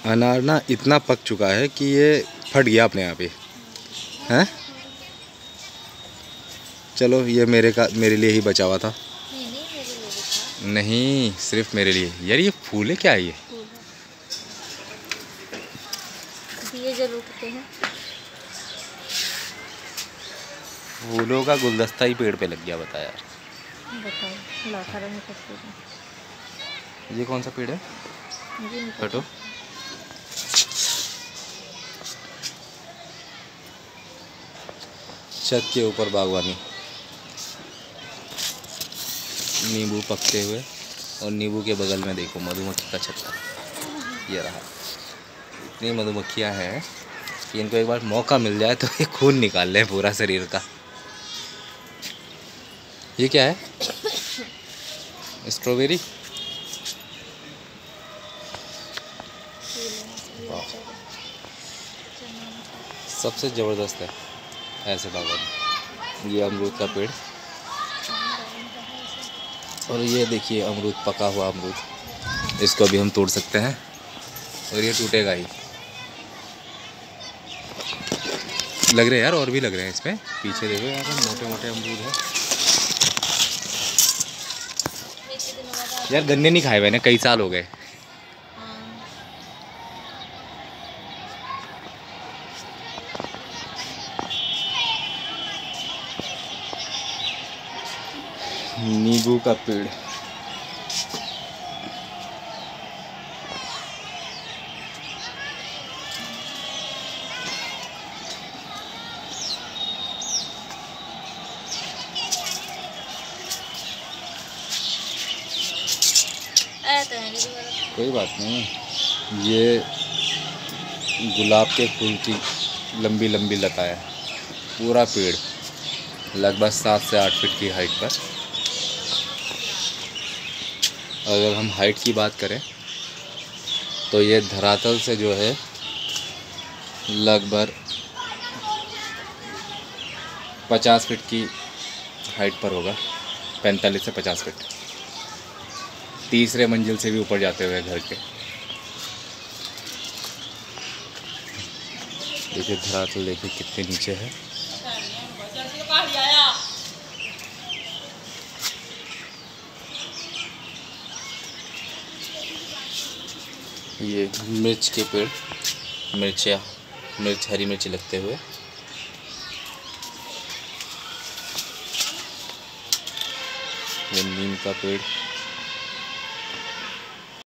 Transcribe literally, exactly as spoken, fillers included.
अनार ना इतना पक चुका है कि ये फट गया अपने आप ही हैं। चलो ये मेरे का मेरे लिए ही बचा हुआ था। नहीं नहीं मेरे लिए भी था। नहीं सिर्फ मेरे लिए। यार ये फूल है क्या है ये? दिए जल उठते हैं। फूलों का गुलदस्ता ही पेड़ पे लग गया। बता यार। बताओ लाखा में करते हैं। ये कौन सा पेड़ है? मुझे नहीं हटो। पता। छत के ऊपर बागवानी, नींबू पकते हुए, और नींबू के बगल में देखो मधुमक्खी का छत्ता। ये रहा। इतनी मधुमक्खियाँ हैं कि इनको एक बार मौका मिल जाए तो ये खून निकाल लें पूरा शरीर का। ये क्या है? स्ट्रॉबेरी। सबसे ज़बरदस्त है ऐसे बागवानी। ये अमरूद का पेड़, और ये देखिए अमरूद, पका हुआ अमरूद। इसको भी हम तोड़ सकते हैं और ये टूटेगा ही। लग रहे हैं यार, और भी लग रहे हैं इसमें। पीछे देखो यहाँ पे मोटे मोटे अमरूद हैं। यार गन्ने नहीं खाए मैंने, कई साल हो गए। नींबू का पेड़, कोई बात नहीं। ये गुलाब के फूल की लंबी लंबी लता है। पूरा पेड़ लगभग सात से आठ फीट की हाइट पर। अगर हम हाइट की बात करें तो ये धरातल से जो है लगभग पचास फीट की हाइट पर होगा। पैंतालीस से पचास फीट। तीसरे मंजिल से भी ऊपर जाते हुए घर के। देखिए धरातल, देखिए कितने नीचे है। ये मिर्च के पेड़, मिर्चिया मिर्च हरी मिर्च लगते हुए। ये नीम का पेड़।